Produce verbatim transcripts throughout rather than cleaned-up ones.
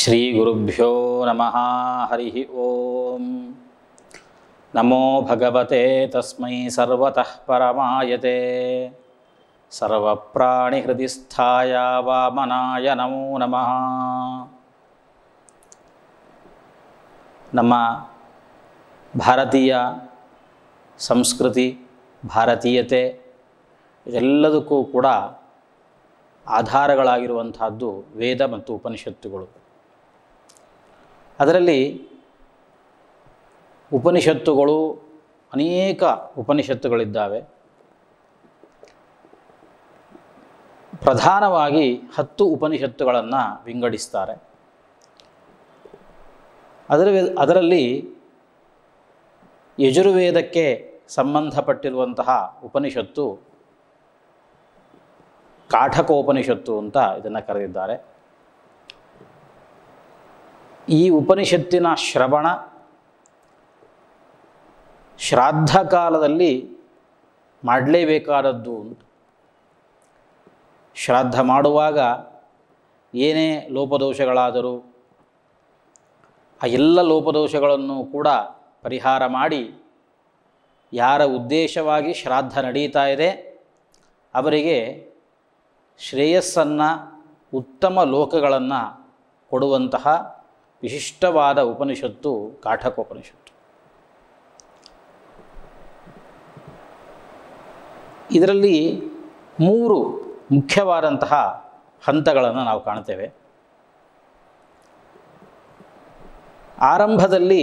ಶ್ರೀ ಗುರುಭ್ಯೋ ನಮಃ. ಹರಿ ಓಂ. ನಮೋ ಭಗವತೆ ತಸ್ಮೈ ಸರ್ವತಃ ಪರಮಾಯತೆ. ಸರ್ವಪ್ರಾಣಿ ಹೃದಯಸ್ಥಾಯ ವಾಮನಾಯ ನಮೋ ನಮಃ. ನಮ್ಮ ಭಾರತೀಯ ಸಂಸ್ಕೃತಿ, ಭಾರತೀಯತೆ ಇದೆಲ್ಲದಕ್ಕೂ ಕೂಡ ಆಧಾರಗಳಾಗಿರುವಂತಹದ್ದು ವೇದ ಮತ್ತು ಉಪನಿಷತ್ತುಗಳು. ಅದರಲ್ಲಿ ಉಪನಿಷತ್ತುಗಳು ಅನೇಕ ಉಪನಿಷತ್ತುಗಳಿದ್ದಾವೆ. ಪ್ರಧಾನವಾಗಿ ಹತ್ತು ಉಪನಿಷತ್ತುಗಳನ್ನು ವಿಂಗಡಿಸ್ತಾರೆ. ಅದರ ಅದರಲ್ಲಿ ಯಜುರ್ವೇದಕ್ಕೆ ಸಂಬಂಧಪಟ್ಟಿರುವಂತಹ ಉಪನಿಷತ್ತು ಕಾಠಕೋಪನಿಷತ್ತು ಅಂತ ಇದನ್ನು ಕರೆದಿದ್ದಾರೆ. ಈ ಉಪನಿಷತ್ತಿನ ಶ್ರವಣ ಶ್ರಾದ್ದ ಕಾಲದಲ್ಲಿ ಮಾಡಲೇಬೇಕಾದದ್ದು ಉಂಟು. ಶ್ರಾದ್ದ ಮಾಡುವಾಗ ಏನೇ ಲೋಪದೋಷಗಳಾದರೂ ಆ ಎಲ್ಲ ಲೋಪದೋಷಗಳನ್ನು ಕೂಡ ಪರಿಹಾರ ಮಾಡಿ ಯಾರ ಉದ್ದೇಶವಾಗಿ ಶ್ರಾದ್ದ ನಡೀತಾ ಇದೆ ಅವರಿಗೆ ಶ್ರೇಯಸ್ಸನ್ನು, ಉತ್ತಮ ಲೋಕಗಳನ್ನು ಕೊಡುವಂತಹ ವಿಶಿಷ್ಟವಾದ ಉಪನಿಷತ್ತು ಕಾಠಕೋಪನಿಷತ್ತು. ಇದರಲ್ಲಿ ಮೂರು ಮುಖ್ಯವಾದಂತಹ ಹಂತಗಳನ್ನು ನಾವು ಕಾಣ್ತೇವೆ. ಆರಂಭದಲ್ಲಿ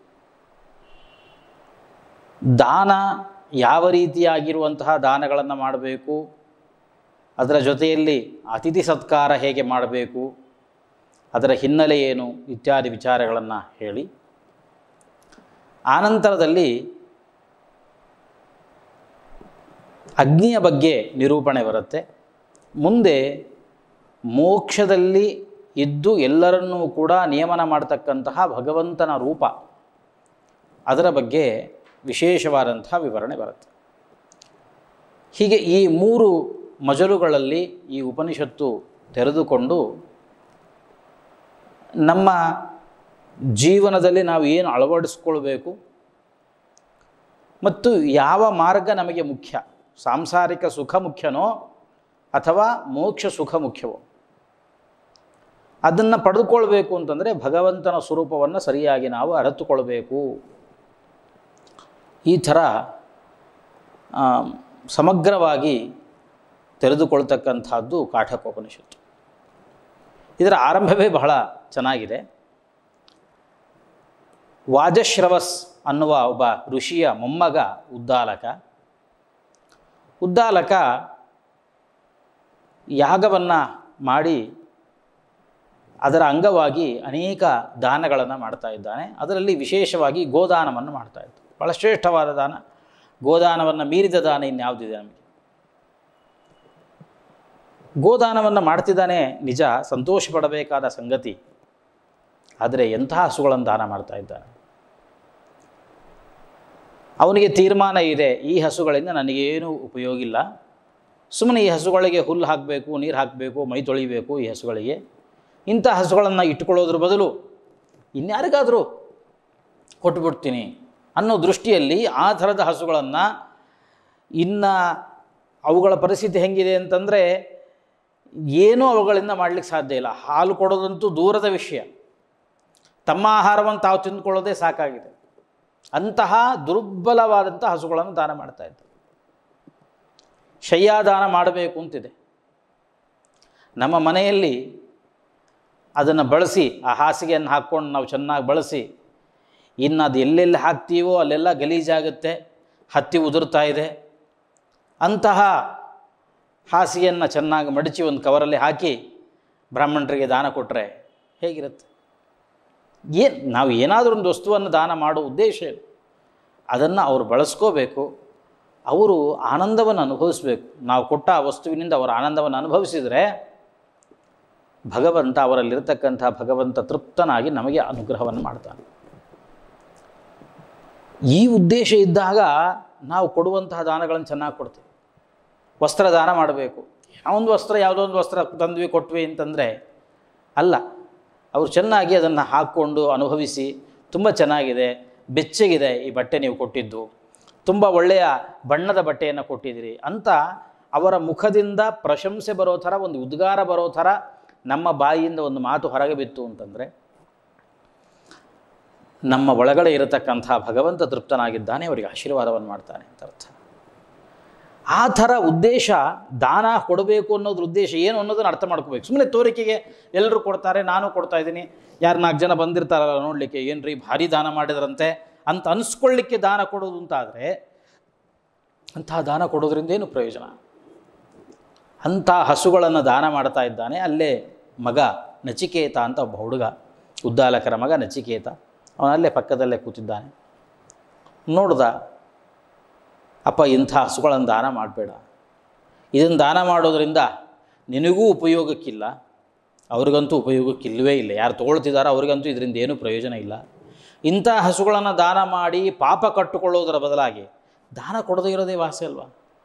ದಾನ, ಯಾವ ರೀತಿಯಾಗಿರುವಂತಹ ದಾನಗಳನ್ನು ಮಾಡಬೇಕು, ಅದರ ಜೊತೆಯಲ್ಲಿ ಅತಿಥಿ ಸತ್ಕಾರ ಹೇಗೆ ಮಾಡಬೇಕು, ಅದರ ಹಿನ್ನೆಲೆ ಏನು ಇತ್ಯಾದಿ ವಿಚಾರಗಳನ್ನು ಹೇಳಿ, ಆನಂತರದಲ್ಲಿ ಅಗ್ನಿಯ ಬಗ್ಗೆ ನಿರೂಪಣೆ ಬರುತ್ತೆ. ಮುಂದೆ ಮೋಕ್ಷದಲ್ಲಿ ಇದ್ದು ಎಲ್ಲರನ್ನೂ ಕೂಡ ನಿಯಮನ ಮಾಡತಕ್ಕಂತಹ ಭಗವಂತನ ರೂಪ, ಅದರ ಬಗ್ಗೆ ವಿಶೇಷವಾದಂತಹ ವಿವರಣೆ ಬರುತ್ತೆ. ಹೀಗೆ ಈ ಮೂರು ಮಜಲುಗಳಲ್ಲಿ ಈ ಉಪನಿಷತ್ತು ತೆರೆದುಕೊಂಡು ನಮ್ಮ ಜೀವನದಲ್ಲಿ ನಾವು ಏನು ಅಳವಡಿಸ್ಕೊಳ್ಬೇಕು ಮತ್ತು ಯಾವ ಮಾರ್ಗ ನಮಗೆ ಮುಖ್ಯ, ಸಾಂಸಾರಿಕ ಸುಖ ಮುಖ್ಯನೋ ಅಥವಾ ಮೋಕ್ಷ ಸುಖ ಮುಖ್ಯವೋ, ಅದನ್ನು ಪಡೆದುಕೊಳ್ಬೇಕು ಅಂತಂದರೆ ಭಗವಂತನ ಸ್ವರೂಪವನ್ನು ಸರಿಯಾಗಿ ನಾವು ಅರಿತುಕೊಳ್ಬೇಕು. ಈ ಥರ ಸಮಗ್ರವಾಗಿ ತೆರೆದುಕೊಳ್ತಕ್ಕಂಥದ್ದು ಕಾಠಕೋಪನಿಷತ್ತು. ಇದರ ಆರಂಭವೇ ಬಹಳ ಚೆನ್ನಾಗಿದೆ. ವಾಜಶ್ರವಸ್ ಅನ್ನುವ ಒಬ್ಬ ಋಷಿಯ ಮೊಮ್ಮಗ ಉದ್ದಾಲಕ. ಉದ್ದಾಲಕ ಯಾಗವನ್ನು ಮಾಡಿ ಅದರ ಅಂಗವಾಗಿ ಅನೇಕ ದಾನಗಳನ್ನು ಮಾಡ್ತಾ ಇದ್ದಾನೆ. ಅದರಲ್ಲಿ ವಿಶೇಷವಾಗಿ ಗೋದಾನವನ್ನು ಮಾಡ್ತಾ ಇದ್ದ. ಭಾಳ ಶ್ರೇಷ್ಠವಾದ ದಾನ. ಗೋದಾನವನ್ನು ಮೀರಿದ ದಾನ ಇನ್ಯಾವುದಿದೆ ನಮಗೆ? ಗೋದಾನವನ್ನು ಮಾಡ್ತಿದ್ದಾನೆ, ನಿಜ, ಸಂತೋಷ ಪಡಬೇಕಾದ ಸಂಗತಿ. ಆದರೆ ಎಂತಹ ಹಸುಗಳನ್ನು ದಾನ ಮಾಡ್ತಾ ಇದ್ದಾನೆ. ಅವನಿಗೆ ತೀರ್ಮಾನ ಇದೆ, ಈ ಹಸುಗಳಿಂದ ನನಗೇನು ಉಪಯೋಗ ಇಲ್ಲ, ಸುಮ್ಮನೆ ಈ ಹಸುಗಳಿಗೆ ಹುಲ್ಲು ಹಾಕಬೇಕು, ನೀರು ಹಾಕಬೇಕು, ಮೈ ತೊಳಿಬೇಕು. ಈ ಹಸುಗಳಿಗೆ ಇಂಥ ಹಸುಗಳನ್ನು ಇಟ್ಕೊಳ್ಳೋದ್ರ ಬದಲು ಇನ್ಯಾರಿಗಾದರೂ ಕೊಟ್ಟುಬಿಡ್ತೀನಿ ಅನ್ನೋ ದೃಷ್ಟಿಯಲ್ಲಿ ಆ ಥರದ ಹಸುಗಳನ್ನು, ಇನ್ನು ಅವುಗಳ ಪರಿಸ್ಥಿತಿ ಹೆಂಗಿದೆ ಅಂತಂದರೆ ಏನೂ ಅವುಗಳಿಂದ ಮಾಡಲಿಕ್ಕೆ ಸಾಧ್ಯ ಇಲ್ಲ. ಹಾಲು ಕೊಡೋದಂತೂ ದೂರದ ವಿಷಯ, ತಮ್ಮ ಆಹಾರವನ್ನು ತಾವು ತಿಂದುಕೊಳ್ಳೋದೇ ಸಾಕಾಗಿದೆ. ಅಂತಹ ದುರ್ಬಲವಾದಂಥ ಹಸುಗಳನ್ನು ದಾನ ಮಾಡ್ತಾಯಿದ್ದ. ಶಯ್ಯಾದಾನ ಮಾಡಬೇಕು ಅಂತಿದೆ. ನಮ್ಮ ಮನೆಯಲ್ಲಿ ಅದನ್ನು ಬಳಸಿ, ಆ ಹಾಸಿಗೆಯನ್ನು ಹಾಕ್ಕೊಂಡು ನಾವು ಚೆನ್ನಾಗಿ ಬಳಸಿ, ಇನ್ನು ಅದು ಎಲ್ಲೆಲ್ಲಿ ಹಾಕ್ತೀವೋ ಅಲ್ಲೆಲ್ಲ ಗಲೀಜಾಗುತ್ತೆ, ಹತ್ತಿ ಉದುರ್ತಾ ಇದೆ. ಅಂತಹ ಹಾಸಿಗೆಯನ್ನು ಚೆನ್ನಾಗಿ ಮಡಚಿ ಒಂದು ಕವರಲ್ಲಿ ಹಾಕಿ ಬ್ರಾಹ್ಮಣರಿಗೆ ದಾನ ಕೊಟ್ಟರೆ ಹೇಗಿರುತ್ತೆ? ಏನು ನಾವು ಏನಾದರೂ ಒಂದು ವಸ್ತುವನ್ನು ದಾನ ಮಾಡೋ ಉದ್ದೇಶ ಅದನ್ನು ಅವರು ಬಳಸ್ಕೋಬೇಕು, ಅವರು ಆನಂದವನ್ನು ಅನುಭವಿಸಬೇಕು. ನಾವು ಕೊಟ್ಟ ಆ ವಸ್ತುವಿನಿಂದ ಅವರ ಆನಂದವನ್ನು ಅನುಭವಿಸಿದರೆ ಭಗವಂತ, ಅವರಲ್ಲಿರ್ತಕ್ಕಂಥ ಭಗವಂತ ತೃಪ್ತನಾಗಿ ನಮಗೆ ಅನುಗ್ರಹವನ್ನು ಮಾಡ್ತಾನೆ. ಈ ಉದ್ದೇಶ ಇದ್ದಾಗ ನಾವು ಕೊಡುವಂತಹ ದಾನಗಳನ್ನು ಚೆನ್ನಾಗಿ ಕೊಡ್ತೀವಿ. ವಸ್ತ್ರದಾನ ಮಾಡಬೇಕು, ಯಾವೊಂದು ವಸ್ತ್ರ ಯಾವುದೋ ಒಂದು ವಸ್ತ್ರ ತಂದ್ವಿ ಕೊಟ್ವಿ ಅಂತಂದರೆ ಅಲ್ಲ, ಅವರು ಚೆನ್ನಾಗಿ ಅದನ್ನು ಹಾಕ್ಕೊಂಡು ಅನುಭವಿಸಿ ತುಂಬ ಚೆನ್ನಾಗಿದೆ, ಬೆಚ್ಚಗಿದೆ ಈ ಬಟ್ಟೆ ನೀವು ಕೊಟ್ಟಿದ್ದು, ತುಂಬ ಒಳ್ಳೆಯ ಬಣ್ಣದ ಬಟ್ಟೆಯನ್ನು ಕೊಟ್ಟಿದ್ದೀರಿ ಅಂತ ಅವರ ಮುಖದಿಂದ ಪ್ರಶಂಸೆ ಬರೋ ಥರ, ಒಂದು ಉದ್ಗಾರ ಬರೋ ಥರ ನಮ್ಮ ಬಾಯಿಯಿಂದ ಒಂದು ಮಾತು ಹೊರಗೆ ಬಿತ್ತು ಅಂತಂದರೆ ನಮ್ಮ ಒಳಗಡೆ ಇರತಕ್ಕಂಥ ಭಗವಂತ ತೃಪ್ತನಾಗಿದ್ದಾನೆ, ಅವರಿಗೆ ಆಶೀರ್ವಾದವನ್ನು ಮಾಡ್ತಾನೆ ಅಂತ ಅರ್ಥ. ಆ ಥರ ಉದ್ದೇಶ ದಾನ ಕೊಡಬೇಕು ಅನ್ನೋದ್ರ ಉದ್ದೇಶ ಏನು ಅನ್ನೋದನ್ನು ಅರ್ಥ ಮಾಡ್ಕೋಬೇಕು. ಸುಮ್ಮನೆ ತೋರಿಕೆಗೆ ಎಲ್ಲರೂ ಕೊಡ್ತಾರೆ, ನಾನು ಕೊಡ್ತಾ ಇದ್ದೀನಿ, ಯಾರು ನಾಲ್ಕು ಜನ ಬಂದಿರ್ತಾರಲ್ಲ ನೋಡಲಿಕ್ಕೆ, ಏನು ರೀ ಭಾರಿ ದಾನ ಮಾಡಿದ್ರಂತೆ ಅಂತ ಅನಿಸ್ಕೊಳ್ಳಿಕ್ಕೆ ದಾನ ಕೊಡೋದು ಅಂತಾದರೆ ಅಂಥ ದಾನ ಕೊಡೋದ್ರಿಂದ ಏನು ಪ್ರಯೋಜನ? ಅಂಥ ಹಸುಗಳನ್ನು ದಾನ ಮಾಡ್ತಾ ಇದ್ದಾನೆ. ಅಲ್ಲೇ ಮಗ ನಚಿಕೇತ ಅಂತ ಒಬ್ಬ ಹುಡುಗ, ಉದ್ದಾಲಕರ ಮಗ ನಚಿಕೇತ, ಅವನಲ್ಲೇ ಪಕ್ಕದಲ್ಲೇ ಕೂತಿದ್ದಾನೆ. ನೋಡ್ದ, ಅಪ್ಪ ಇಂಥ ಹಸುಗಳನ್ನು ದಾನ ಮಾಡಬೇಡ, ಇದನ್ನು ದಾನ ಮಾಡೋದರಿಂದ ನಿನಗೂ ಉಪಯೋಗಕ್ಕಿಲ್ಲ, ಅವ್ರಿಗಂತೂ ಉಪಯೋಗಕ್ಕಿಲ್ಲವೇ ಇಲ್ಲ, ಯಾರು ತೊಗೊಳ್ತಿದ್ದಾರೋ ಅವ್ರಿಗಂತೂ ಇದರಿಂದ ಏನೂ ಪ್ರಯೋಜನ ಇಲ್ಲ. ಇಂಥ ಹಸುಗಳನ್ನು ದಾನ ಮಾಡಿ ಪಾಪ ಕಟ್ಟಿಕೊಳ್ಳೋದರ ಬದಲಾಗಿ ದಾನ ಕೊಡದೇ ಇರೋದೇ ವಾಸಿ ಅಲ್ವಾ?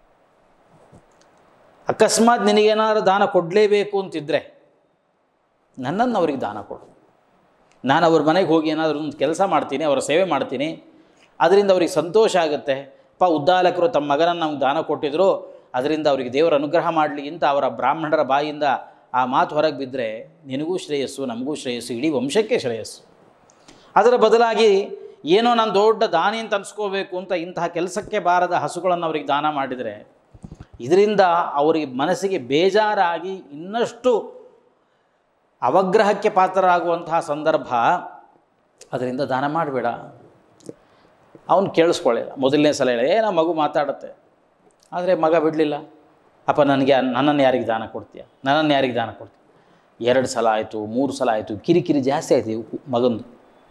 ಅಕಸ್ಮಾತ್ ನಿನಗೇನಾದರೂ ದಾನ ಕೊಡಲೇಬೇಕು ಅಂತಿದ್ದರೆ ನನ್ನನ್ನು ಅವ್ರಿಗೆ ದಾನ ಕೊಡು. ನಾನು ಅವ್ರ ಮನೆಗೆ ಹೋಗಿ ಏನಾದರೂ ಒಂದು ಕೆಲಸ ಮಾಡ್ತೀನಿ, ಅವರ ಸೇವೆ ಮಾಡ್ತೀನಿ, ಅದರಿಂದ ಅವ್ರಿಗೆ ಸಂತೋಷ ಆಗುತ್ತೆ. ಪ ಉದ್ದಾಲಕರು ತಮ್ಮ ಮಗನನ್ನು ನಮ್ಗೆ ದಾನ ಕೊಟ್ಟಿದ್ರು, ಅದರಿಂದ ಅವರಿಗೆ ದೇವರ ಅನುಗ್ರಹ ಮಾಡಲಿ ಅಂತ ಅವರ ಬ್ರಾಹ್ಮಣರ ಬಾಯಿಂದ ಆ ಮಾತು ಹೊರಗೆ ಬಿದ್ದರೆ ನಿನಗೂ ಶ್ರೇಯಸ್ಸು, ನಮಗೂ ಶ್ರೇಯಸ್ಸು, ಇಡೀ ವಂಶಕ್ಕೆ ಶ್ರೇಯಸ್ಸು. ಅದರ ಬದಲಾಗಿ ಏನೋ ನಾನು ದೊಡ್ಡ ದಾನಿ ಅಂತ ಅನ್ಸ್ಕೋಬೇಕು ಅಂತ ಇಂತಹ ಕೆಲಸಕ್ಕೆ ಬಾರದ ಹಸುಗಳನ್ನು ಅವ್ರಿಗೆ ದಾನ ಮಾಡಿದರೆ ಇದರಿಂದ ಅವರಿಗೆ ಮನಸ್ಸಿಗೆ ಬೇಜಾರಾಗಿ ಇನ್ನಷ್ಟು ಅವಗ್ರಹಕ್ಕೆ ಪಾತ್ರರಾಗುವಂತಹ ಸಂದರ್ಭ. ಅದರಿಂದ ದಾನ ಮಾಡಬೇಡ. ಅವನು ಕೇಳಿಸ್ಕೊಳ್ಳಿಲ್ಲ. ಮೊದಲನೇ ಸಲ ಹೇಳಿ ಏನೋ ಮಗು ಮಾತಾಡುತ್ತೆ, ಆದರೆ ಮಗ ಬಿಡಲಿಲ್ಲ. ಅಪ್ಪ ನನಗೆ ನನ್ನನ್ನು ಯಾರಿಗೆ ದಾನ ಕೊಡ್ತೀಯ, ನನ್ನನ್ನು ಯಾರಿಗೆ ದಾನ ಕೊಡ್ತೀಯ? ಎರಡು ಸಲ ಆಯಿತು, ಮೂರು ಸಲ ಆಯಿತು, ಕಿರಿಕಿರಿ ಜಾಸ್ತಿ ಆಯಿತು ಮಗಂದು.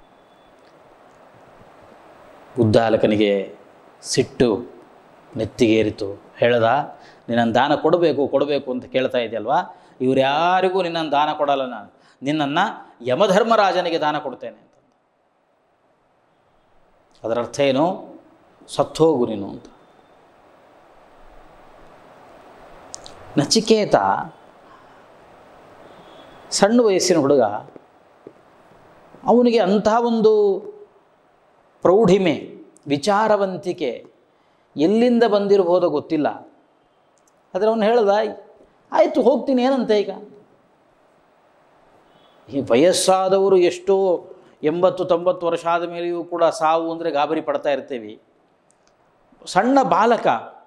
ಉದ್ದಾಲಕನಿಗೆ ಸಿಟ್ಟು ನೆತ್ತಿಗೇರಿತು. ಹೇಳ್ದ, ನಿನ್ನನ್ನು ದಾನ ಕೊಡಬೇಕು ಕೊಡಬೇಕು ಅಂತ ಕೇಳ್ತಾ ಇದೆಯಲ್ವಾ, ಇವ್ರು ಯಾರಿಗೂ ನಿನ್ನನ್ನು ದಾನ ಕೊಡಲ್ಲ, ನಾನು ನಿನ್ನನ್ನು ಯಮಧರ್ಮರಾಜನಿಗೆ ದಾನ ಕೊಡ್ತೇನೆ ಅಂತ. ಅದರ ಅರ್ಥ ಏನು? ಸತ್ತೋಗು ನೀನು ಅಂತ. ನಚಿಕೇತ ಸಣ್ಣ ವಯಸ್ಸಿನ ಹುಡುಗ, ಅವನಿಗೆ ಅಂತಹ ಒಂದು ಪ್ರೌಢಿಮೆ, ವಿಚಾರವಂತಿಕೆ ಎಲ್ಲಿಂದ ಬಂದಿರಬಹುದೋ ಗೊತ್ತಿಲ್ಲ. ಆದರೆ ಅವನು ಹೇಳ್ದ, ಆಯಿತು ಹೋಗ್ತೀನಿ, ಏನಂತ ಈಗ? ಈ ವಯಸ್ಸಾದವರು ಎಷ್ಟೋ ಎಂಬತ್ತು ತೊಂಬತ್ತು ವರ್ಷ ಆದ ಮೇಲೆಯೂ ಕೂಡ ಸಾವು ಅಂದರೆ ಗಾಬರಿ ಪಡ್ತಾ ಇರ್ತೀವಿ. ಸಣ್ಣ ಬಾಲಕ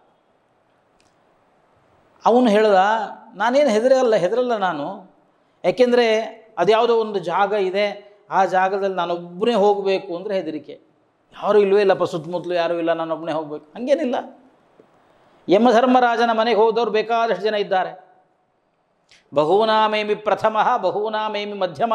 ಅವನು ಹೇಳ್ದ, ನಾನೇನು ಹೆದರಲ್ಲ ಹೆದರಲ್ಲ ನಾನು, ಯಾಕೆಂದರೆ ಅದ್ಯಾವುದೋ ಒಂದು ಜಾಗ ಇದೆ, ಆ ಜಾಗದಲ್ಲಿ ನಾನೊಬ್ಬನೇ ಹೋಗಬೇಕು ಅಂದರೆ ಹೆದರಿಕೆ. ಯಾರೂ ಇಲ್ಲವೇ ಇಲ್ಲಪ್ಪ, ಸುತ್ತಮುತ್ತಲು ಯಾರೂ ಇಲ್ಲ, ನಾನೊಬ್ಬನೇ ಹೋಗಬೇಕು, ಹಾಗೇನಿಲ್ಲ. ಯಮಧರ್ಮರಾಜನ ಮನೆಗೆ ಹೋದವ್ರು ಬೇಕಾದಷ್ಟು ಜನ ಇದ್ದಾರೆ. ಬಹೂನಾಮೇಮಿ ಪ್ರಥಮ, ಬಹೂನಾಮೇಮಿ ಮಧ್ಯಮ.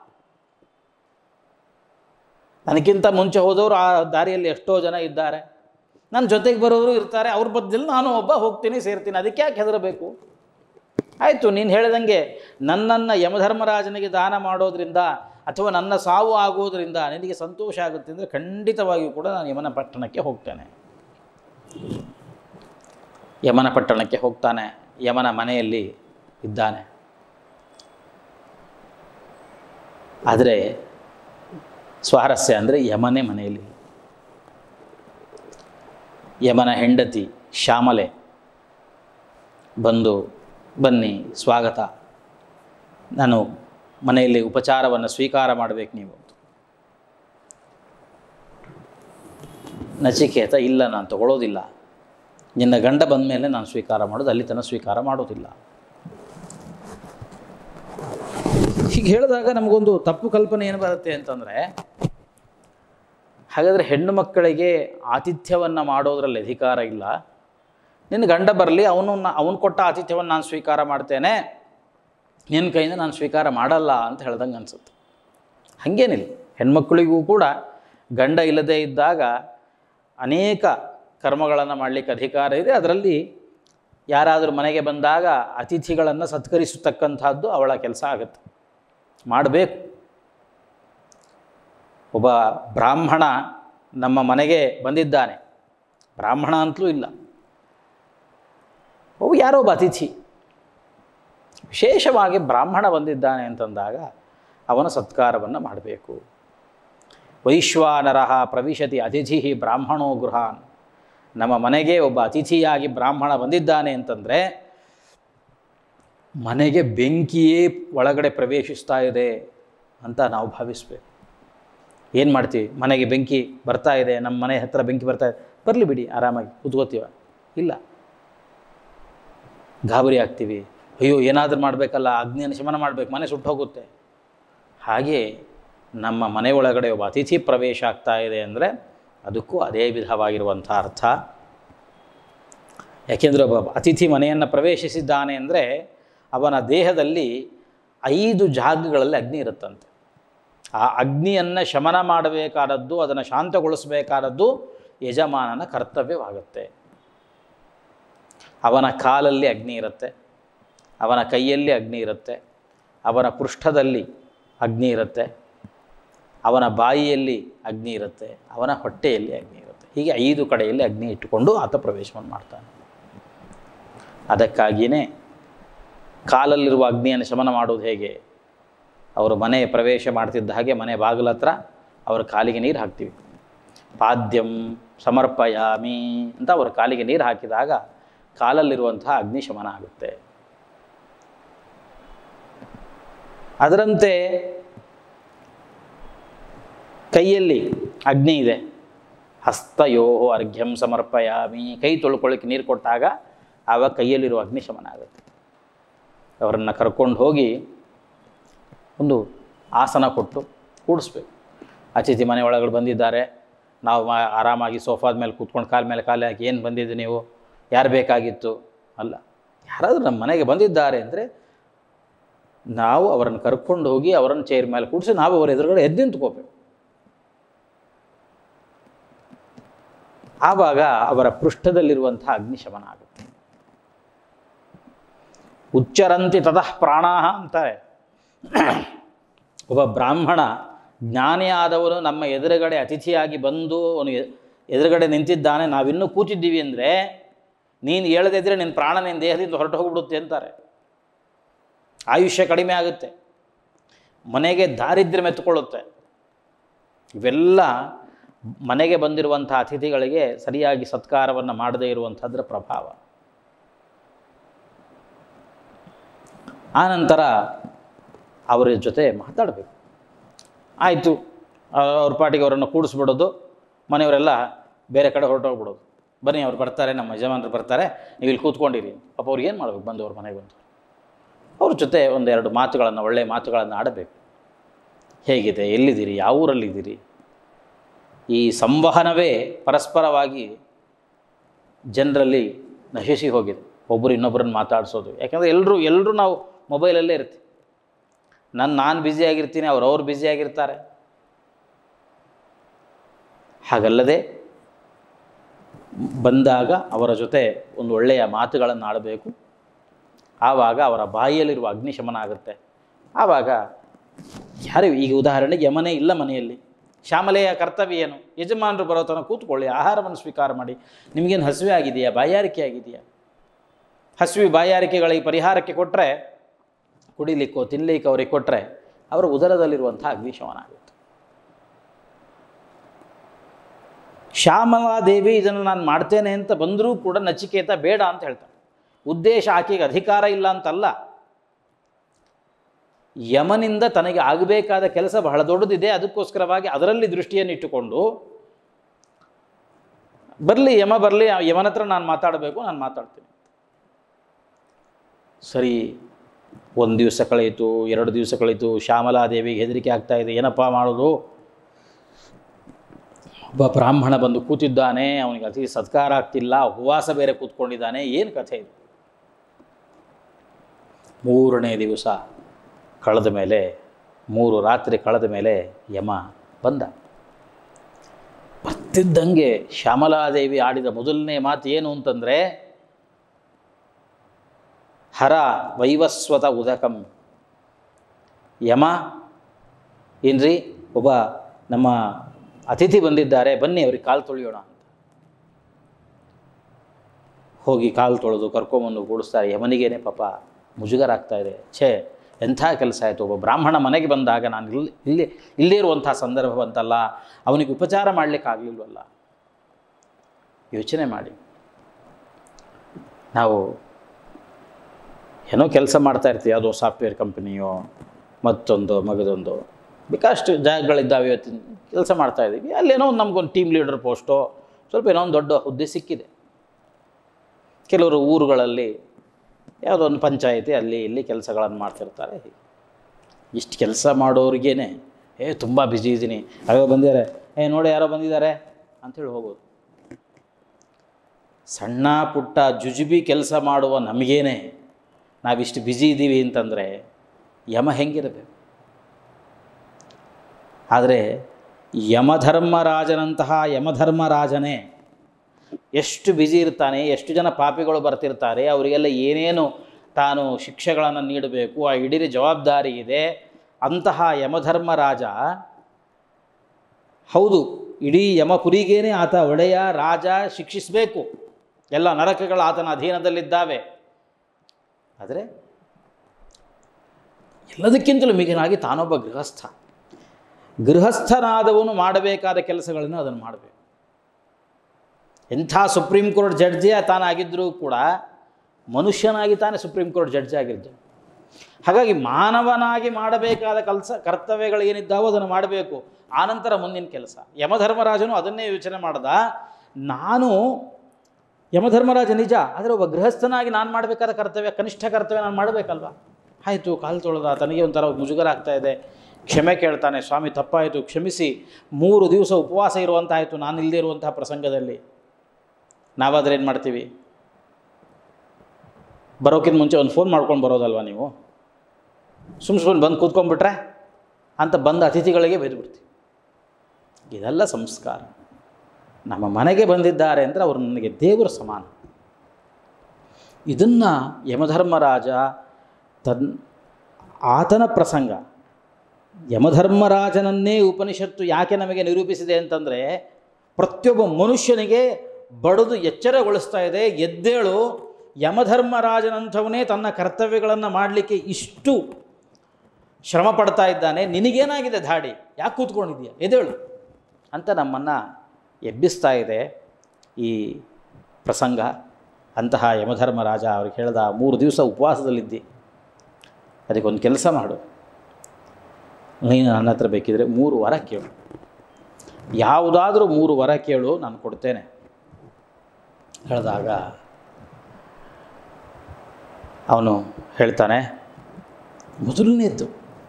ನನಗಿಂತ ಮುಂಚೆ ಹೋದವರು ಆ ದಾರಿಯಲ್ಲಿ ಎಷ್ಟೋ ಜನ ಇದ್ದಾರೆ, ನನ್ನ ಜೊತೆಗೆ ಬರೋರು ಇರ್ತಾರೆ, ಅವ್ರ ಬದಲು ನಾನು ಒಬ್ಬ ಹೋಗ್ತೀನಿ, ಸೇರ್ತೀನಿ, ಅದಕ್ಕೆ ಯಾಕೆ ಹೆದರಬೇಕು? ಆಯಿತು, ನೀನು ಹೇಳಿದಂಗೆ ನನ್ನನ್ನು ಯಮಧರ್ಮರಾಜನಿಗೆ ದಾನ ಮಾಡೋದ್ರಿಂದ ಅಥವಾ ನನ್ನ ಸಾವು ಆಗೋದ್ರಿಂದ ನಿನಗೆ ಸಂತೋಷ ಆಗುತ್ತೆ ಅಂದರೆ ಖಂಡಿತವಾಗಿಯೂ ಕೂಡ ನಾನು ಯಮನ ಪಟ್ಟಣಕ್ಕೆ ಹೋಗ್ತೇನೆ. ಯಮನ ಪಟ್ಟಣಕ್ಕೆ ಹೋಗ್ತಾನೆ. ಯಮನ ಮನೆಯಲ್ಲಿ ಇದ್ದಾನೆ. ಆದರೆ ಸ್ವಾರಸ್ಯ ಅಂದರೆ ಯಮನೇ ಮನೆಯಲ್ಲಿ. ಯಮನ ಹೆಂಡತಿ ಶ್ಯಾಮಲೆ ಬಂದು, ಬನ್ನಿ ಸ್ವಾಗತ, ನಾನು ಮನೆಯಲ್ಲಿ ಉಪಚಾರವನ್ನು ಸ್ವೀಕಾರ ಮಾಡಬೇಕು ನೀವು. ನಚಿಕೇತ, ಇಲ್ಲ ನಾನು ತಗೊಳ್ಳೋದಿಲ್ಲ, ನಿನ್ನ ಗಂಡ ಬಂದ ಮೇಲೆ ನಾನು ಸ್ವೀಕಾರ ಮಾಡೋದು, ಅಲ್ಲಿ ತನಕ ಸ್ವೀಕಾರ ಮಾಡೋದಿಲ್ಲ. ಹೀಗೆ ಹೇಳಿದಾಗ ನಮಗೊಂದು ತಪ್ಪು ಕಲ್ಪನೆ ಏನು ಬರುತ್ತೆ ಅಂತಂದರೆ, ಹಾಗಾದರೆ ಹೆಣ್ಣು ಮಕ್ಕಳಿಗೆ ಆತಿಥ್ಯವನ್ನು ಮಾಡೋದರಲ್ಲಿ ಅಧಿಕಾರ ಇಲ್ಲ, ನಿನ್ನ ಗಂಡ ಬರಲಿ, ಅವನು ಅವನು ಕೊಟ್ಟ ಆತಿಥ್ಯವನ್ನು ನಾನು ಸ್ವೀಕಾರ ಮಾಡ್ತೇನೆ, ನಿನ್ನ ಕೈಯಿಂದ ನಾನು ಸ್ವೀಕಾರ ಮಾಡಲ್ಲ ಅಂತ ಹೇಳ್ದಂಗೆ ಅನಿಸುತ್ತೆ. ಹಾಗೇನಿಲ್ಲ, ಹೆಣ್ಮಕ್ಕಳಿಗೂ ಕೂಡ ಗಂಡ ಇಲ್ಲದೇ ಇದ್ದಾಗ ಅನೇಕ ಕರ್ಮಗಳನ್ನು ಮಾಡಲಿಕ್ಕೆ ಅಧಿಕಾರ ಇದೆ. ಅದರಲ್ಲಿ ಯಾರಾದರೂ ಮನೆಗೆ ಬಂದಾಗ ಅತಿಥಿಗಳನ್ನು ಸತ್ಕರಿಸತಕ್ಕಂಥದ್ದು ಅವಳ ಕೆಲಸ ಆಗುತ್ತೆ, ಮಾಡಬೇಕು. ಒಬ್ಬ ಬ್ರಾಹ್ಮಣ ನಮ್ಮ ಮನೆಗೆ ಬಂದಿದ್ದಾನೆ, ಬ್ರಾಹ್ಮಣ ಅಂತಲೂ ಇಲ್ಲ, ಒಬ್ಬ ಯಾರೋ ಒಬ್ಬ ಅತಿಥಿ, ವಿಶೇಷವಾಗಿ ಬ್ರಾಹ್ಮಣ ಬಂದಿದ್ದಾನೆ ಅಂತಂದಾಗ ಅವನ ಸತ್ಕಾರವನ್ನು ಮಾಡಬೇಕು. ವೈಶ್ವಾನರಃ ಪ್ರವಿಶತಿ ಅತಿಥಿ ಬ್ರಾಹ್ಮಣೋ ಗೃಹಾನ್. ನಮ್ಮ ಮನೆಗೆ ಒಬ್ಬ ಅತಿಥಿಯಾಗಿ ಬ್ರಾಹ್ಮಣ ಬಂದಿದ್ದಾನೆ ಅಂತಂದರೆ ಮನೆಗೆ ಬೆಂಕಿಯೇ ಒಳಗಡೆ ಪ್ರವೇಶಿಸ್ತಾ ಇದೆ ಅಂತ ನಾವು ಭಾವಿಸ್ಬೇಕು. ಏನು ಮಾಡ್ತೀವಿ? ಮನೆಗೆ ಬೆಂಕಿ ಬರ್ತಾ ಇದೆ, ನಮ್ಮ ಮನೆ ಹತ್ತಿರ ಬೆಂಕಿ ಬರ್ತಾ ಇದೆ, ಬರಲಿ ಬಿಡಿ ಆರಾಮಾಗಿ ಕೂತ್ಕೋತೀವ? ಇಲ್ಲ, ಗಾಬರಿ ಆಗ್ತೀವಿ. ಅಯ್ಯೋ ಏನಾದರೂ ಮಾಡಬೇಕಲ್ಲ, ಅಗ್ನಿಯನ್ನು ಶಮನ ಮಾಡಬೇಕು, ಮನೆ ಸುಟ್ಟು ಹೋಗುತ್ತೆ. ಹಾಗೆ ನಮ್ಮ ಮನೆ ಒಳಗಡೆ ಒಬ್ಬ ಅತಿಥಿ ಪ್ರವೇಶ ಆಗ್ತಾ ಇದೆ ಅಂದರೆ ಅದಕ್ಕೂ ಅದೇ ವಿಧವಾಗಿರುವಂಥ ಅರ್ಥ. ಯಾಕೆಂದರೆ ಒಬ್ಬ ಅತಿಥಿ ಮನೆಯನ್ನು ಪ್ರವೇಶಿಸಿದ್ದಾನೆ ಅಂದರೆ ಅವನ ದೇಹದಲ್ಲಿ ಐದು ಜಾಗಗಳಲ್ಲಿ ಅಗ್ನಿ ಇರುತ್ತಂತೆ. ಆ ಅಗ್ನಿಯನ್ನು ಶಮನ ಮಾಡಬೇಕಾದದ್ದು, ಅದನ್ನು ಶಾಂತಗೊಳಿಸಬೇಕಾದದ್ದು ಯಜಮಾನನ ಕರ್ತವ್ಯವಾಗುತ್ತೆ. ಅವನ ಕಾಲಲ್ಲಿ ಅಗ್ನಿ ಇರುತ್ತೆ, ಅವನ ಕೈಯಲ್ಲಿ ಅಗ್ನಿ ಇರುತ್ತೆ, ಅವನ ಪೃಷ್ಠದಲ್ಲಿ ಅಗ್ನಿ ಇರುತ್ತೆ, ಅವನ ಬಾಯಿಯಲ್ಲಿ ಅಗ್ನಿ ಇರುತ್ತೆ, ಅವನ ಹೊಟ್ಟೆಯಲ್ಲಿ ಅಗ್ನಿ ಇರುತ್ತೆ. ಹೀಗೆ ಐದು ಕಡೆಯಲ್ಲಿ ಅಗ್ನಿ ಇಟ್ಟುಕೊಂಡು ಆತ ಪ್ರವೇಶವನ್ನು ಮಾಡ್ತಾನೆ. ಅದಕ್ಕಾಗಿಯೇ ಕಾಲಲ್ಲಿರುವ ಅಗ್ನಿಯನ್ನು ಶಮನ ಮಾಡೋದು ಹೇಗೆ? ಅವರು ಮನೆ ಪ್ರವೇಶ ಮಾಡ್ತಿದ್ದ ಹಾಗೆ ಮನೆ ಬಾಗಿಲ ಹತ್ರ ಅವರ ಕಾಲಿಗೆ ನೀರು ಹಾಕ್ತೀವಿ. ಪಾದ್ಯಂ ಸಮರ್ಪಯಾಮಿ ಅಂತ ಅವರ ಕಾಲಿಗೆ ನೀರು ಹಾಕಿದಾಗ ಕಾಲಲ್ಲಿರುವಂತಹ ಅಗ್ನಿ ಶಮನ ಆಗುತ್ತೆ. ಅದರಂತೆ ಕೈಯಲ್ಲಿ ಅಗ್ನಿ ಇದೆ. ಹಸ್ತಯೋ ಅರ್ಘ್ಯಂ ಸಮರ್ಪಯಾಮಿ. ಕೈ ತೊಳ್ಕೊಳ್ಳಿಕ್ಕೆ ನೀರು ಕೊಟ್ಟಾಗ ಆವಾಗ ಕೈಯಲ್ಲಿರುವ ಅಗ್ನಿ ಶಮನ ಆಗುತ್ತೆ. ಅವರನ್ನು ಕರ್ಕೊಂಡು ಹೋಗಿ ಒಂದು ಆಸನ ಕೊಟ್ಟು ಕೂಡಿಸ್ಬೇಕು. ಅತಿಥಿ ಮನೆ ಒಳಗಡೆ ಬಂದಿದ್ದಾರೆ, ನಾವು ಆರಾಮಾಗಿ ಸೋಫಾದ ಮೇಲೆ ಕೂತ್ಕೊಂಡು ಕಾಲ ಮೇಲೆ ಕಾಲು ಹಾಕಿ, ಏನು ಬಂದಿದ್ದು ನೀವು, ಯಾರು ಬೇಕಾಗಿತ್ತು? ಅಲ್ಲ, ಯಾರಾದರೂ ನಮ್ಮ ಮನೆಗೆ ಬಂದಿದ್ದಾರೆ ಅಂದರೆ ನಾವು ಅವರನ್ನು ಕರ್ಕೊಂಡು ಹೋಗಿ ಅವರನ್ನು ಚೇರ್ ಮೇಲೆ ಕೂಡಿಸಿ ನಾವು ಅವರ ಎದುರುಗಡೆ ಎದ್ದು ನಿಂತ್ಕೋಬೇಕು. ಆವಾಗ ಅವರ ಪೃಷ್ಠದಲ್ಲಿರುವಂಥ ಅಗ್ನಿಶಮನ ಆಗುತ್ತೆ. ಉಚ್ಚರಂತಿ ತತಃ ಪ್ರಾಣಾಹ ಅಂತಾರೆ. ಒಬ್ಬ ಬ್ರಾಹ್ಮಣ ಜ್ಞಾನಿಯಾದವನು ನಮ್ಮ ಎದುರುಗಡೆ ಅತಿಥಿಯಾಗಿ ಬಂದು ಅವನು ಎದುರುಗಡೆ ನಿಂತಿದ್ದಾನೆ, ನಾವಿನ್ನೂ ಕೂತಿದ್ದೀವಿ ಅಂದರೆ ನೀನು ಹೇಳದಿದ್ದರೆ ನಿನ್ನ ಪ್ರಾಣ ನಿನ್ನ ದೇಹದಿಂದ ಹೊರಟು ಹೋಗ್ಬಿಡುತ್ತೆ ಅಂತಾರೆ. ಆಯುಷ್ಯ ಕಡಿಮೆ ಆಗುತ್ತೆ, ಮನೆಗೆ ದಾರಿದ್ರ್ಯ ಮೆತ್ತುಕೊಳ್ಳುತ್ತೆ. ಇವೆಲ್ಲ ಮನೆಗೆ ಬಂದಿರುವಂಥ ಅತಿಥಿಗಳಿಗೆ ಸರಿಯಾಗಿ ಸತ್ಕಾರವನ್ನು ಮಾಡದೇ ಇರುವಂಥದ್ರ ಪ್ರಭಾವ. ಆನಂತರ ಅವರ ಜೊತೆ ಮಾತಾಡಬೇಕು. ಆಯಿತು, ಅವ್ರ ಪಾಟಿಗೆ ಅವರನ್ನು ಕೂಡಿಸ್ಬಿಡೋದು, ಮನೆಯವರೆಲ್ಲ ಬೇರೆ ಕಡೆ ಹೊರಟೋಗ್ಬಿಡೋದು. ಬನ್ನಿ ಅವ್ರು ಬರ್ತಾರೆ, ನಮ್ಮ ಯಜಮಾನರು ಬರ್ತಾರೆ, ನೀವು ಇಲ್ಲಿ ಕೂತ್ಕೊಂಡಿರಿ. ಪಾಪ ಅವ್ರು ಏನು ಮಾಡಬೇಕು? ಬಂದು ಅವ್ರ ಮನೆಗೆ ಬಂದು ಅವ್ರ ಜೊತೆ ಒಂದೆರಡು ಮಾತುಗಳನ್ನು, ಒಳ್ಳೆಯ ಮಾತುಗಳನ್ನು ಆಡಬೇಕು. ಹೇಗಿದೆ, ಎಲ್ಲಿದ್ದೀರಿ, ಯಾವ ಊರಲ್ಲಿದ್ದೀರಿ? ಈ ಸಂವಹನವೇ ಪರಸ್ಪರವಾಗಿ ಜನರಲ್ಲಿ ನಶಿಸಿ ಹೋಗಿದೆ, ಒಬ್ಬರು ಇನ್ನೊಬ್ಬರನ್ನು ಮಾತಾಡಿಸೋದು. ಯಾಕೆಂದರೆ ಎಲ್ಲರೂ ಎಲ್ಲರೂ ನಾವು ಮೊಬೈಲಲ್ಲೇ ಇರ್ತೀವಿ. ನಾನು ನಾನು ಬ್ಯುಸಿಯಾಗಿರ್ತೀನಿ, ಅವ್ರು ಅವ್ರು ಬ್ಯುಸಿಯಾಗಿರ್ತಾರೆ. ಹಾಗಲ್ಲದೆ ಬಂದಾಗ ಅವರ ಜೊತೆ ಒಂದು ಒಳ್ಳೆಯ ಮಾತುಗಳನ್ನು ಆಡಬೇಕು. ಆವಾಗ ಅವರ ಬಾಯಿಯಲ್ಲಿರುವ ಅಗ್ನಿಶಮನ ಆಗುತ್ತೆ. ಆವಾಗ ಯಾರು, ಈಗ ಉದಾಹರಣೆಗೆ ಯಮನೇ ಇಲ್ಲ ಮನೆಯಲ್ಲಿ, ಶ್ಯಾಮಲೆಯ ಕರ್ತವ್ಯ ಏನು? ಯಜಮಾನರು ಬರೋ ತನಕ ಕೂತ್ಕೊಳ್ಳಿ, ಆಹಾರವನ್ನು ಸ್ವೀಕಾರ ಮಾಡಿ. ನಿಮಗೇನು ಹಸಿವೆ ಆಗಿದೆಯಾ, ಬಾಯಾರಿಕೆ ಆಗಿದೆಯಾ? ಹಸಿವೆ ಬಾಯಾರಿಕೆಗಳಿಗೆ ಪರಿಹಾರಕ್ಕೆ ಕೊಟ್ಟರೆ, ಕುಡಿಲಿಕ್ಕೋ ತಿನ್ನಲಿಕ್ಕೆ ಅವ್ರಿಗೆ ಕೊಟ್ಟರೆ ಅವರ ಉದರದಲ್ಲಿರುವಂಥ ಅಗ್ನಿಶಮನ ಆಗುತ್ತೆ. ಶ್ಯಾಮಲಾದೇವಿ ಇದನ್ನು ನಾನು ಮಾಡ್ತೇನೆ ಅಂತ ಬಂದರೂ ಕೂಡ ನಚಿಕೇತ ಬೇಡ ಅಂತ ಹೇಳ್ತಾನೆ. ಉದ್ದೇಶ ಆಕೆಗೆ ಅಧಿಕಾರ ಇಲ್ಲ ಅಂತಲ್ಲ, ಯಮನಿಂದ ತನಗೆ ಆಗಬೇಕಾದ ಕೆಲಸ ಬಹಳ ದೊಡ್ಡದಿದೆ. ಅದಕ್ಕೋಸ್ಕರವಾಗಿ ಅದರಲ್ಲಿ ದೃಷ್ಟಿಯನ್ನು ಇಟ್ಟುಕೊಂಡು ಬರಲಿ, ಯಮ ಬರಲಿ, ಯಮನ ಹತ್ರ ನಾನು ಮಾತಾಡಬೇಕು, ನಾನು ಮಾತಾಡ್ತೀನಿ. ಸರಿ, ಒಂದು ದಿವಸ ಕಳೀತು, ಎರಡು ದಿವಸ ಕಳೀತು. ಶ್ಯಾಮಲಾದೇವಿಗೆ ಹೆದರಿಕೆ ಆಗ್ತಾ ಇದೆ, ಏನಪ್ಪ ಮಾಡೋದು? ಒಬ್ಬ ಬ್ರಾಹ್ಮಣ ಬಂದು ಕೂತಿದ್ದಾನೆ, ಅವನಿಗೆ ಅತಿ ಸತ್ಕಾರ ಆಗ್ತಿಲ್ಲ, ಉಪವಾಸ ಬೇರೆ ಕೂತ್ಕೊಂಡಿದ್ದಾನೆ, ಏನು ಕಥೆ ಇದು? ಮೂರನೇ ದಿವಸ ಕಳೆದ ಮೇಲೆ, ಮೂರು ರಾತ್ರಿ ಕಳೆದ ಮೇಲೆ ಯಮ ಬಂದ. ಬರ್ತಿದ್ದಂಗೆ ಶ್ಯಾಮಲಾದೇವಿ ಆಡಿದ ಮೊದಲನೇ ಮಾತು ಏನು ಅಂತಂದರೆ, ಹರ ವೈವಸ್ವತ ಉದಕಂ. ಯಮ, ಏನ್ರಿ, ಒಬ್ಬ ನಮ್ಮ ಅತಿಥಿ ಬಂದಿದ್ದಾರೆ, ಬನ್ನಿ ಅವ್ರಿಗೆ ಕಾಲು ತೊಳೆಯೋಣ ಅಂತ ಹೋಗಿ ಕಾಲು ತೊಳೆದು ಕರ್ಕೊಂಬಂದು ಕೂಡಿಸ್ತಾರೆ. ಯಮನಿಗೇನೆ ಪಾಪ ಮುಜುಗರ ಆಗ್ತಾ ಇದೆ. ಛೇ, ಎಂಥ ಕೆಲಸ ಆಯಿತು. ಒಬ್ಬ ಬ್ರಾಹ್ಮಣ ಮನೆಗೆ ಬಂದಾಗ ನಾನು ಇಲ್ಲಿ ಇಲ್ಲಿ ಇಲ್ಲೇ ಇರುವಂಥ ಸಂದರ್ಭ ಬಂತಲ್ಲ, ಅವನಿಗೆ ಉಪಚಾರ ಮಾಡಲಿಕ್ಕಾಗಲಿಲ್ವಲ್ಲ. ಯೋಚನೆ ಮಾಡಿ. ನಾವು ಏನೋ ಕೆಲಸ ಮಾಡ್ತಾ ಇರ್ತೀವಿ, ಯಾವುದೋ ಸಾಫ್ಟ್ವೇರ್ ಕಂಪನಿಯೋ ಮತ್ತೊಂದು ಮಗದೊಂದು ಬೇಕಷ್ಟು ಜಾಗಗಳಿದ್ದಾವೆ. ಇವತ್ತಿನ ಕೆಲಸ ಮಾಡ್ತಾಯಿದ್ದೀವಿ, ಅಲ್ಲೇನೋ ಒಂದು ನಮಗೊಂದು ಟೀಮ್ ಲೀಡರ್ ಪೋಸ್ಟೋ ಸ್ವಲ್ಪ ಏನೋ ಒಂದು ದೊಡ್ಡ ಹುದ್ದೆ ಸಿಕ್ಕಿದೆ. ಕೆಲವರು ಊರುಗಳಲ್ಲಿ ಯಾವುದೋ ಒಂದು ಪಂಚಾಯಿತಿ ಅಲ್ಲಿ ಇಲ್ಲಿ ಕೆಲಸಗಳನ್ನು ಮಾಡ್ತಿರ್ತಾರೆ. ಇಷ್ಟು ಕೆಲಸ ಮಾಡೋರಿಗೇನೆ ಏ ತುಂಬ ಬ್ಯುಸಿ ಇದ್ದೀನಿ, ಅಯ್ಯೋ ಬಂದಿದ್ದಾರೆ, ಏ ನೋಡಿ ಯಾರೋ ಬಂದಿದ್ದಾರೆ ಅಂಥೇಳಿ ಹೋಗೋದು. ಸಣ್ಣ ಪುಟ್ಟ ಜುಜುಬಿ ಕೆಲಸ ಮಾಡುವ ನಮಗೇನೆ ನಾವಿಷ್ಟು ಬ್ಯುಸಿ ಇದ್ದೀವಿ ಅಂತಂದರೆ ಯಮ ಹೆಂಗಿರಬೇಕು. ಆದರೆ ಯಮಧರ್ಮರಾಜನಂತಹ ಯಮಧರ್ಮರಾಜನೇ ಎಷ್ಟು ಬ್ಯುಸಿ ಇರ್ತಾನೆ, ಎಷ್ಟು ಜನ ಪಾಪಿಗಳು ಬರ್ತಿರ್ತಾರೆ, ಅವರಿಗೆಲ್ಲ ಏನೇನು ತಾನು ಶಿಕ್ಷೆಗಳನ್ನು ನೀಡಬೇಕು, ಆ ಇಡೀ ಜವಾಬ್ದಾರಿ ಇದೆ. ಅಂತಹ ಯಮಧರ್ಮರಾಜ, ಹೌದು ಇಡೀ ಯಮಪುರಿಗೇನೆ ಆತ ಒಡೆಯ ರಾಜ, ಶಿಕ್ಷಿಸಬೇಕು. ಎಲ್ಲ ನರಕಗಳು ಆತನ ಅಧೀನದಲ್ಲಿದ್ದಾವೆ. ಆದರೆ ಎಲ್ಲದಕ್ಕಿಂತಲೂ ಮಿಗಿಲಾಗಿ ತಾನೊಬ್ಬ ಗೃಹಸ್ಥ. ಗೃಹಸ್ಥನಾದವನು ಮಾಡಬೇಕಾದ ಕೆಲಸಗಳನ್ನು ಅದನ್ನು ಮಾಡಬೇಕು. ಎಂಥ ಸುಪ್ರೀಂ ಕೋರ್ಟ್ ಜಡ್ಜಿ ತಾನಾಗಿದ್ದರೂ ಕೂಡ ಮನುಷ್ಯನಾಗಿ ತಾನೇ ಸುಪ್ರೀಂ ಕೋರ್ಟ್ ಜಡ್ಜಿ ಆಗಿದ್ದು. ಹಾಗಾಗಿ ಮಾನವನಾಗಿ ಮಾಡಬೇಕಾದ ಕೆಲಸ ಕರ್ತವ್ಯಗಳು ಏನಿದ್ದಾವೋ ಅದನ್ನು ಮಾಡಬೇಕು. ಆನಂತರ ಮುಂದಿನ ಕೆಲಸ. ಯಮಧರ್ಮರಾಜನು ಅದನ್ನೇ ಯೋಚನೆ ಮಾಡ್ದ. ನಾನು ಯಮಧರ್ಮರಾಜ ನಿಜ, ಆದರೆ ಒಬ್ಬ ಗೃಹಸ್ಥನಾಗಿ ನಾನು ಮಾಡಬೇಕಾದ ಕರ್ತವ್ಯ, ಕನಿಷ್ಠ ಕರ್ತವ್ಯ ನಾನು ಮಾಡಬೇಕಲ್ವ. ಆಯಿತು, ಕಾಲು ತೊಳೆದ. ತನಗೆ ಒಂಥರ ಮುಜುಗರ ಆಗ್ತಾ ಇದೆ, ಕ್ಷಮೆ ಕೇಳ್ತಾನೆ. ಸ್ವಾಮಿ ತಪ್ಪಾಯಿತು, ಕ್ಷಮಿಸಿ. ಮೂರು ದಿವಸ ಉಪವಾಸ ಇರುವಂತಾಯಿತು ನಾನು ಇಲ್ಲದೇ ಇರುವಂತಹ ಪ್ರಸಂಗದಲ್ಲಿ. ನಾವಾದರೆ ಏನು ಮಾಡ್ತೀವಿ? ಬರೋಕ್ಕಿಂತ ಮುಂಚೆ ಒಂದು ಫೋನ್ ಮಾಡ್ಕೊಂಡು ಬರೋದಲ್ವ ನೀವು? ಸುಮ್ಮ ಸುಮ್ಮನೆ ಬಂದು ಕೂತ್ಕೊಂಡ್ಬಿಟ್ರೆ ಅಂತ ಬಂದ ಅತಿಥಿಗಳಿಗೆ ಬೈದುಬಿಡ್ತೀವಿ. ಇದೆಲ್ಲ ಸಂಸ್ಕಾರ. ನಮ್ಮ ಮನೆಗೆ ಬಂದಿದ್ದಾರೆ ಅಂದರೆ ಅವರು ನನಗೆ ದೇವರ ಸಮಾನ. ಇದನ್ನು ಯಮಧರ್ಮರಾಜ ತನ್ ಆತನ ಪ್ರಸಂಗ, ಯಮಧರ್ಮರಾಜನನ್ನೇ ಉಪನಿಷತ್ತು ಯಾಕೆ ನಮಗೆ ನಿರೂಪಿಸಿದೆ ಅಂತಂದರೆ, ಪ್ರತಿಯೊಬ್ಬ ಮನುಷ್ಯನಿಗೆ ಬಡಿದು ಎಚ್ಚರಗೊಳಿಸ್ತಾ ಇದೆ. ಎದ್ದೇಳು, ಯಮಧರ್ಮರಾಜನಂಥವನೇ ತನ್ನ ಕರ್ತವ್ಯಗಳನ್ನು ಮಾಡಲಿಕ್ಕೆ ಇಷ್ಟು ಶ್ರಮ ಪಡ್ತಾ ಇದ್ದಾನೆ, ನಿನಗೇನಾಗಿದೆ ಧಾಡಿ, ಯಾಕೆ ಕೂತ್ಕೊಂಡಿದೆಯಾ, ಎದ್ದೇಳು ಅಂತ ನಮ್ಮನ್ನು ಎಬ್ಬಿಸ್ತಾ ಇದೆ ಈ ಪ್ರಸಂಗ. ಅಂತಹ ಯಮಧರ್ಮರಾಜ ಅವ್ರಿಗೆ ಹೇಳ್ದ, ಮೂರು ದಿವಸ ಉಪವಾಸದಲ್ಲಿದ್ದಿ, ಅದಕ್ಕೊಂದು ಕೆಲಸ ಮಾಡು, ನೀನು ನನ್ನ ಹತ್ರ ಬೇಕಿದ್ರೆ ಮೂರು ವರ ಕೇಳು, ಯಾವುದಾದ್ರೂ ಮೂರು ವರ ಕೇಳು, ನಾನು ಕೊಡ್ತೇನೆ ಹೇಳಿದಾಗ ಅವನು ಹೇಳ್ತಾನೆ, ಮೊದಲನೇದ್ದು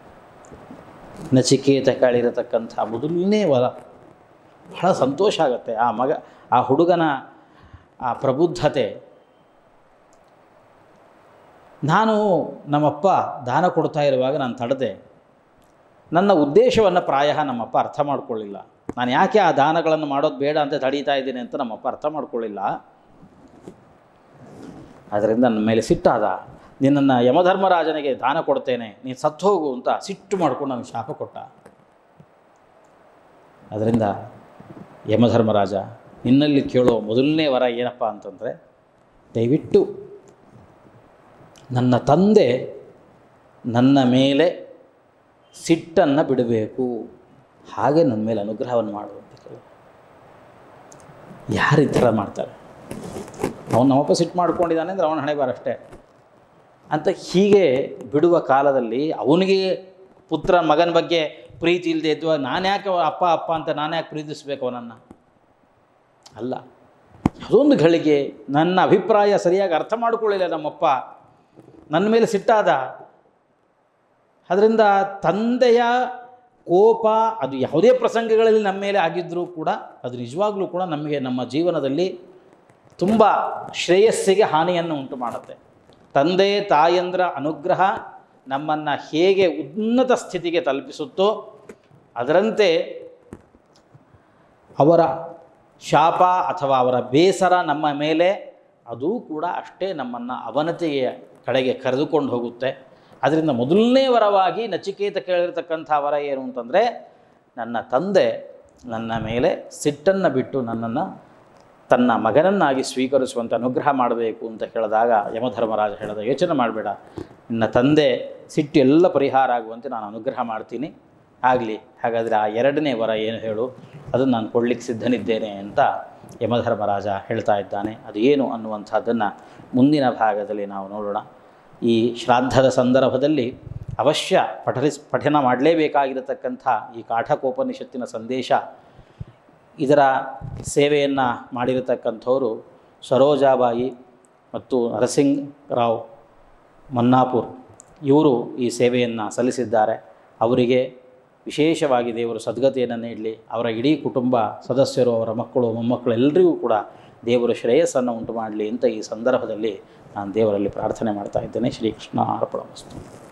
ನಚಿಕೇತ ಕೇಳಿರತಕ್ಕಂಥ ಮೊದಲನೇ ವರ. ಬಹಳ ಸಂತೋಷ ಆಗುತ್ತೆ ಆ ಮಗ, ಆ ಹುಡುಗನ ಆ ಪ್ರಬುದ್ಧತೆ. ನಾನು ನಮ್ಮಪ್ಪ ದಾನ ಕೊಡ್ತಾ ಇರುವಾಗ ನಾನು ತಡೆದೆ. ನನ್ನ ಉದ್ದೇಶವನ್ನು ಪ್ರಾಯ ನಮ್ಮಪ್ಪ ಅರ್ಥ ಮಾಡ್ಕೊಳ್ಳಿಲ್ಲ. ನಾನು ಯಾಕೆ ಆ ದಾನಗಳನ್ನು ಮಾಡೋದು ಬೇಡ ಅಂತ ತಡೀತಾ ಇದ್ದೀನಿ ಅಂತ ನಮ್ಮಪ್ಪ ಅರ್ಥ ಮಾಡ್ಕೊಳ್ಳಿಲ್ಲ. ಅದರಿಂದ ನನ್ನ ಮೇಲೆ ಸಿಟ್ಟಾದ. ನಿನ್ನನ್ನು ಯಮಧರ್ಮರಾಜನಿಗೆ ದಾನ ಕೊಡ್ತೇನೆ, ನೀನು ಸತ್ತು ಹೋಗು ಅಂತ ಸಿಟ್ಟು ಮಾಡ್ಕೊಂಡು ನನಗೆ ಶಾಪ ಕೊಟ್ಟ. ಅದರಿಂದ ಯಮಧರ್ಮರಾಜ, ನಿನ್ನಲ್ಲಿ ಕೇಳೋ ಮೊದಲನೇ ವರ ಏನಪ್ಪ ಅಂತಂದರೆ, ದಯವಿಟ್ಟು ನನ್ನ ತಂದೆ ನನ್ನ ಮೇಲೆ ಸಿಟ್ಟನ್ನು ಬಿಡಬೇಕು, ಹಾಗೆ ನನ್ನ ಮೇಲೆ ಅನುಗ್ರಹವನ್ನು ಮಾಡುವಂತ ಕೇಳಿ. ಯಾರು ಈ ಥರ ಮಾಡ್ತಾರೆ? ಅವನು ನಮ್ಮಪ್ಪ ಸಿಟ್ಟು ಮಾಡ್ಕೊಂಡಿದ್ದಾನೆ ಅಂದರೆ ಅವನ ಹಣೆ ಬಾರಷ್ಟೇ ಅಂತ ಹೀಗೆ ಬಿಡುವ ಕಾಲದಲ್ಲಿ ಅವನಿಗೆ ಪುತ್ರ ಮಗನ ಬಗ್ಗೆ ಪ್ರೀತಿ ಇಲ್ಲದೆ ಇದ್ದಾಗ ನಾನು ಯಾಕೆ ಅಪ್ಪ ಅಪ್ಪ ಅಂತ ನಾನು ಯಾಕೆ ಪ್ರೀತಿಸ್ಬೇಕು ಅವನನ್ನು? ಅಲ್ಲ, ಅದೊಂದು ಗಳಿಗೆ ನನ್ನ ಅಭಿಪ್ರಾಯ ಸರಿಯಾಗಿ ಅರ್ಥ ಮಾಡಿಕೊಳ್ಳಿಲ್ಲ ನಮ್ಮಪ್ಪ, ನನ್ನ ಮೇಲೆ ಸಿಟ್ಟಾದ. ಅದರಿಂದ ತಂದೆಯ ಕೋಪ ಅದು ಯಾವುದೇ ಪ್ರಸಂಗಗಳಲ್ಲಿ ನಮ್ಮ ಮೇಲೆ ಆಗಿದ್ದರೂ ಕೂಡ ಅದು ನಿಜವಾಗ್ಲೂ ಕೂಡ ನಮಗೆ ನಮ್ಮ ಜೀವನದಲ್ಲಿ ತುಂಬ ಶ್ರೇಯಸ್ಸಿಗೆ ಹಾನಿಯನ್ನು ಉಂಟು ಮಾಡುತ್ತೆ. ತಂದೆ ತಾಯಂದ್ರ ಅನುಗ್ರಹ ನಮ್ಮನ್ನು ಹೇಗೆ ಉನ್ನತ ಸ್ಥಿತಿಗೆ ತಲುಪಿಸುತ್ತೋ ಅದರಂತೆ ಅವರ ಶಾಪ ಅಥವಾ ಅವರ ಬೇಸರ ನಮ್ಮ ಮೇಲೆ ಅದೂ ಕೂಡ ಅಷ್ಟೇ ನಮ್ಮನ್ನು ಅವನತಿಯ ಕಡೆಗೆ ಕರೆದುಕೊಂಡು ಹೋಗುತ್ತೆ. ಅದರಿಂದ ಮೊದಲನೇ ವರವಾಗಿ ನಚಿಕೇತ ಕೇಳಿರ್ತಕ್ಕಂಥ ವರ ಏನು ಅಂತಂದರೆ, ನನ್ನ ತಂದೆ ನನ್ನ ಮೇಲೆ ಸಿಟ್ಟನ್ನು ಬಿಟ್ಟು ನನ್ನನ್ನು ತನ್ನ ಮಗನನ್ನಾಗಿ ಸ್ವೀಕರಿಸುವಂಥ ಅನುಗ್ರಹ ಮಾಡಬೇಕು ಅಂತ ಹೇಳಿದಾಗ ಯಮಧರ್ಮರಾಜ ಹೇಳಿದ, ಯೋಚನೆ ಮಾಡಬೇಡ, ನಿನ್ನ ತಂದೆ ಸಿಟ್ಟು ಎಲ್ಲ ಪರಿಹಾರ ಆಗುವಂತೆ ನಾನು ಅನುಗ್ರಹ ಮಾಡ್ತೀನಿ, ಆಗಲಿ. ಹಾಗಾದರೆ ಆ ಎರಡನೇ ವರ ಏನು ಹೇಳು, ಅದನ್ನು ನಾನು ಕೊಡಲಿಕ್ಕೆ ಸಿದ್ಧನಿದ್ದೇನೆ ಅಂತ ಯಮಧರ್ಮರಾಜ ಹೇಳ್ತಾ ಇದ್ದಾನೆ. ಅದು ಏನು ಅನ್ನುವಂಥದ್ದನ್ನು ಮುಂದಿನ ಭಾಗದಲ್ಲಿ ನಾವು ನೋಡೋಣ. ಈ ಶ್ರಾದ್ದದ ಸಂದರ್ಭದಲ್ಲಿ ಅವಶ್ಯ ಪಠಲಿಸ್ ಪಠನ ಮಾಡಲೇಬೇಕಾಗಿರತಕ್ಕಂಥ ಈ ಕಾಠಕೋಪನಿಷತ್ತಿನ ಸಂದೇಶ, ಇದರ ಸೇವೆಯನ್ನು ಮಾಡಿರತಕ್ಕಂಥವರು ಸರೋಜಾಬಾಯಿ ಮತ್ತು ನರಸಿಂಗ್ ರಾವ್ ಮನ್ನಾಪುರ್, ಇವರು ಈ ಸೇವೆಯನ್ನು ಸಲ್ಲಿಸಿದ್ದಾರೆ. ಅವರಿಗೆ ವಿಶೇಷವಾಗಿ ದೇವರು ಸದ್ಗತಿಯನ್ನು ನೀಡಲಿ. ಅವರ ಇಡೀ ಕುಟುಂಬ ಸದಸ್ಯರು, ಅವರ ಮಕ್ಕಳು ಮೊಮ್ಮಕ್ಕಳು ಎಲ್ಲರಿಗೂ ಕೂಡ ದೇವರು ಶ್ರೇಯಸ್ಸನ್ನು ಉಂಟು ಮಾಡಲಿ ಅಂತ ಈ ಸಂದರ್ಭದಲ್ಲಿ ನಾನು ದೇವರಲ್ಲಿ ಪ್ರಾರ್ಥನೆ ಮಾಡ್ತಾ ಇದ್ದೇನೆ. ಶ್ರೀಕೃಷ್ಣ ಅರ್ಪಣಮಸ್ತು.